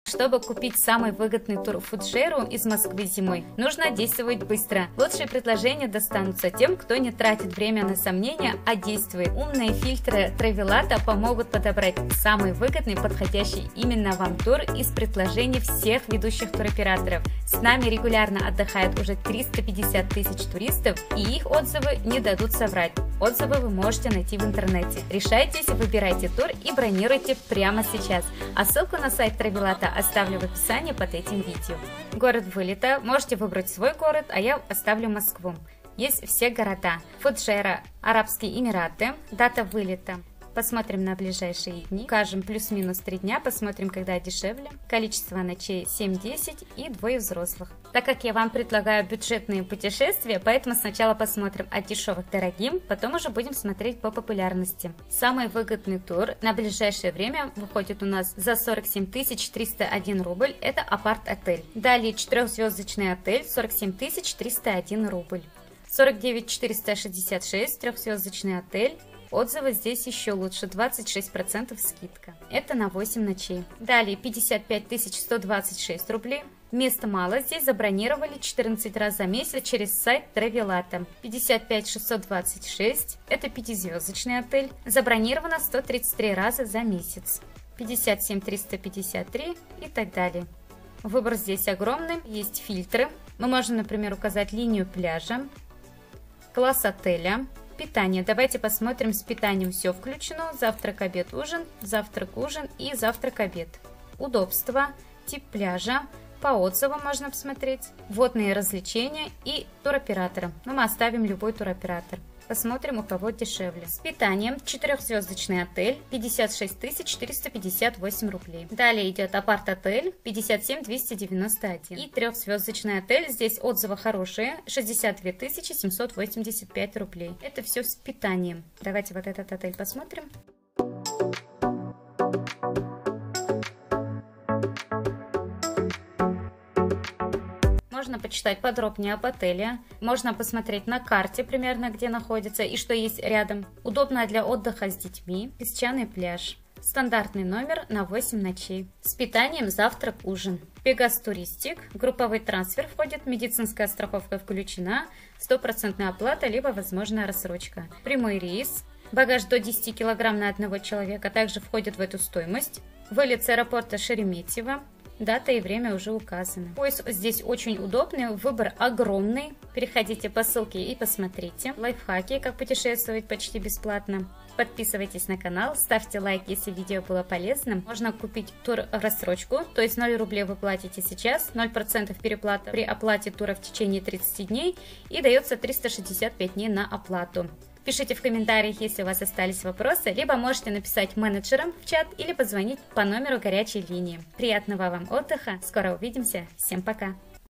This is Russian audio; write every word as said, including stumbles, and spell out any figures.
Чтобы купить самый выгодный тур Фуджейру из Москвы зимой, нужно действовать быстро. Лучшие предложения достанутся тем, кто не тратит время на сомнения, а действует. Умные фильтры Travelata помогут подобрать самый выгодный, подходящий именно вам тур из предложений всех ведущих туроператоров. С нами регулярно отдыхает уже триста пятьдесят тысяч туристов, и их отзывы не дадут соврать. Отзывы вы можете найти в интернете. Решайтесь, выбирайте тур и бронируйте прямо сейчас. А ссылку на сайт Travelata оставлю в описании под этим видео. Город вылета. Можете выбрать свой город, а я оставлю Москву. Есть все города. Фуджейра, Арабские Эмираты, дата вылета. Посмотрим на ближайшие дни. Укажем плюс-минус три дня, посмотрим, когда дешевле. Количество ночей семь-десять и двое взрослых. Так как я вам предлагаю бюджетные путешествия, поэтому сначала посмотрим от дешевых к дорогим, потом уже будем смотреть по популярности. Самый выгодный тур на ближайшее время выходит у нас за сорок семь тысяч триста один рубль. Это апарт-отель. Далее четырехзвездочный отель сорок семь тысяч триста один рубль. сорок девять тысяч четыреста шестьдесят шесть трехзвездочный отель. Отзывы здесь еще лучше, двадцать шесть процентов скидка. Это на восемь ночей. Далее пятьдесят пять тысяч сто двадцать шесть рублей. Места мало, здесь забронировали четырнадцать раз за месяц через сайт Travelata. пятьдесят пять тысяч шестьсот двадцать шесть. Это пятизвездочный отель. Забронировано сто тридцать три раза за месяц. пятьдесят семь тысяч триста пятьдесят три и так далее. Выбор здесь огромный. Есть фильтры. Мы можем, например, указать линию пляжа, класс отеля. Питание. Давайте посмотрим, с питанием все включено. Завтрак, обед, ужин, завтрак, ужин и завтрак, обед. Удобство, тип пляжа, по отзывам можно посмотреть, водные развлечения и туроператора. Но мы оставим любой туроператор. Посмотрим, у кого дешевле. С питанием четырехзвездочный отель пятьдесят шесть тысяч четыреста пятьдесят восемь рублей. Далее идет апарт-отель пятьдесят семь тысяч двести девяносто один. И трехзвездочный отель, здесь отзывы хорошие, шестьдесят две тысячи семьсот восемьдесят пять рублей. Это все с питанием. Давайте вот этот отель посмотрим. Можно почитать подробнее об отеле, можно посмотреть на карте примерно, где находится и что есть рядом. Удобно для отдыха с детьми, песчаный пляж. Стандартный номер на восемь ночей. С питанием завтрак, ужин. Пегас Туристик, групповой трансфер входит, медицинская страховка включена, стопроцентная оплата, либо возможная рассрочка. Прямой рейс. Багаж до десяти килограмм на одного человека также входит в эту стоимость. Вылет с аэропорта Шереметьево. Дата и время уже указаны. Поиск здесь очень удобный, выбор огромный. Переходите по ссылке и посмотрите. Лайфхаки, как путешествовать почти бесплатно. Подписывайтесь на канал, ставьте лайк, если видео было полезным. Можно купить тур в рассрочку, то есть ноль рублей вы платите сейчас, ноль процентов переплата при оплате тура в течение тридцати дней и дается триста шестьдесят пять дней на оплату. Пишите в комментариях, если у вас остались вопросы, либо можете написать менеджерам в чат или позвонить по номеру горячей линии. Приятного вам отдыха, скоро увидимся, всем пока!